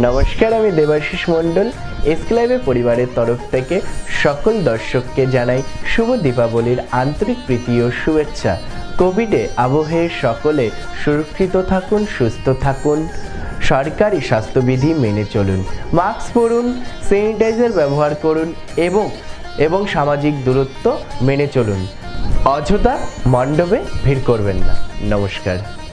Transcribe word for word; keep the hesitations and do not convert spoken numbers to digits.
নমস্কার, আমি দেবাশিস মণ্ডল। এসক্লাইভে পরিবারের তরফ থেকে সকল দর্শককে জানাই শুভ দীপাবলির আন্তরিক প্রীতি ও শুভেচ্ছা। কোভিডে আবহে সকলে সুরক্ষিত থাকুন, সুস্থ থাকুন, সরকারি স্বাস্থ্যবিধি মেনে চলুন, মাস্ক পরুন, স্যানিটাইজার ব্যবহার করুন এবং এবং সামাজিক দূরত্ব মেনে চলুন। অযথা মণ্ডপে ভিড় করবেন না। নমস্কার।